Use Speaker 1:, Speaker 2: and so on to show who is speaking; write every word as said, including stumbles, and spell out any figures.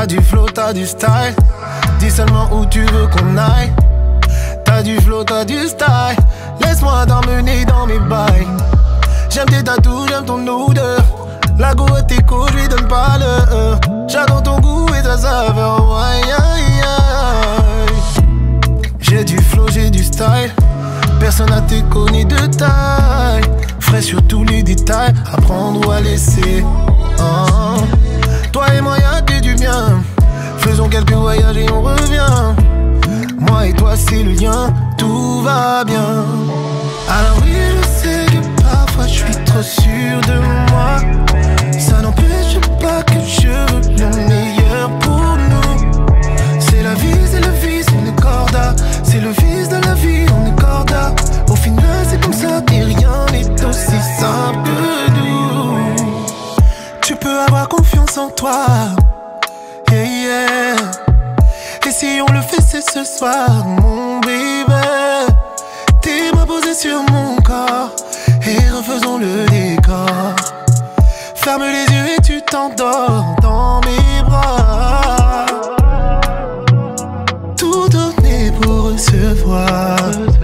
Speaker 1: T'as du flow, t'as du style. Dis seulement où tu veux qu'on aille. T'as du flow, t'as du style. Laisse-moi t'emmener dans mes bails. J'aime tes tatous, j'aime ton odeur. La goût à téco, je lui donne pas le. J'adore ton goût et ta saveur. Aïe, aïe, aïe. J'ai du flow, j'ai du style. Personne n'a téco ni de taille. Frais sur tous les détails. À prendre ou à laisser. Oh. Toi et moi y'a que du bien. Faisons quelques voyages et on revient. Moi et toi c'est le lien. Tout va bien. Alors oui je sais que parfois je suis trop sûr de moi. Ça n'empêche pas que je veux le meilleur pour nous. C'est la vie, c'est le vice, on est corda. C'est le vice de la vie, on est corda. Au final c'est comme ça et rien n'est aussi simple que nous. Tu peux avoir confiance en toi, yeah, yeah. Et si on le fait c'est ce soir, mon bébé. Tes mains posées sur mon corps et refaisons le décor. Ferme les yeux et tu t'endors dans mes bras. Tout donner pour recevoir.